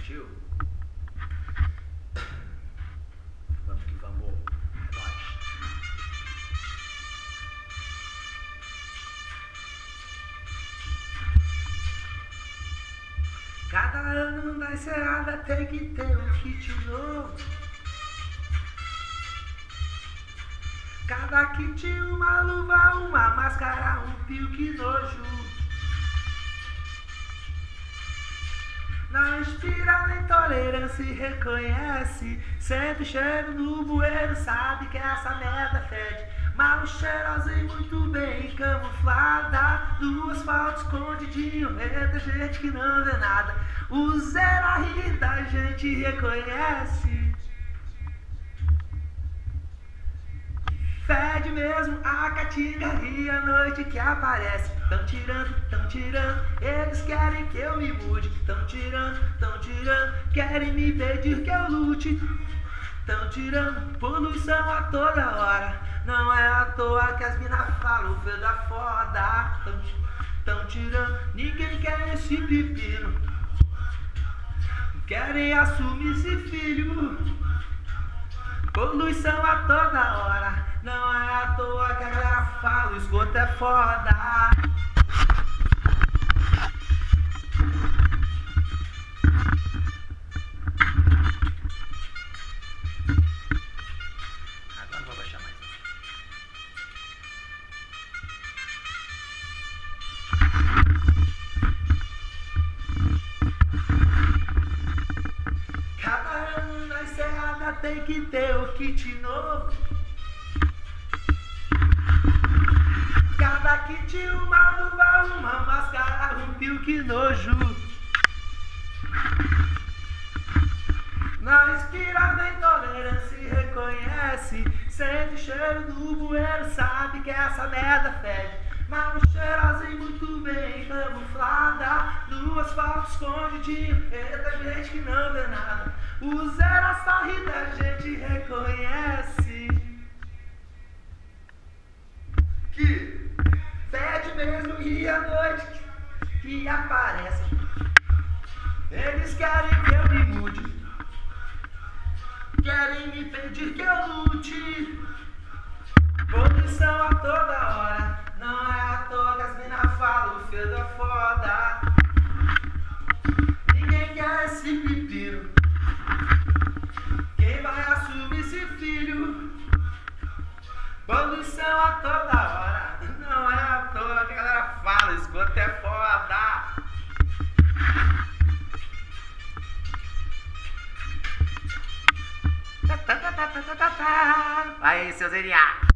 Partiu? Vamos que vamos. É nóis. Cada ano da encerrada tem que ter um kit novo. Cada kit uma luva, uma máscara, um pio, que nojo. Não inspira nem tolerância e reconhece. Sente o cheiro no bueiro, sabe que essa merda fede. Mal cheirosa e muito bem camuflada, no asfalto escondidinho, entre gente que não vê nada. O zero a rir da gente reconhece. Fede mesmo a caatinga e a noite que aparece. Tão tirando, eles querem que eu me mude. Tão tirando, querem me pedir que eu lute. Tão tirando poluição a toda hora. Não é à toa que as minas falam o fio da foda. Tão tirando, ninguém quer esse pepino. Querem assumir esse filho. Poluição a toda hora. Não é à toa que a galera fala, o esgoto é foda. Agora vou baixar mais. Cada ano na encerrada tem que ter o kit novo. Cada kit uma luva, uma máscara, um pio, que nojo. Não inspira nem tolerância e reconhece. Sente o cheiro do bueiro, sabe que essa merda fede. Mal cheirosa e muito bem camuflada, no asfalto escondidinho, entre gente que não vê nada. O zero a sorrir da gente reconhece. Que fede mesmo e a noite que aparece. Eles querem que eu me mude. Querem me pedir que eu lute. Poluição a toda hora. Não é à toa que as minas falam o fio da foda. Ninguém quer esse pepino. Quem vai assumir esse filho? Poluição a toda hora. Não é à toa que a galera fala, esgoto é foda. Aí, seu Zerinha.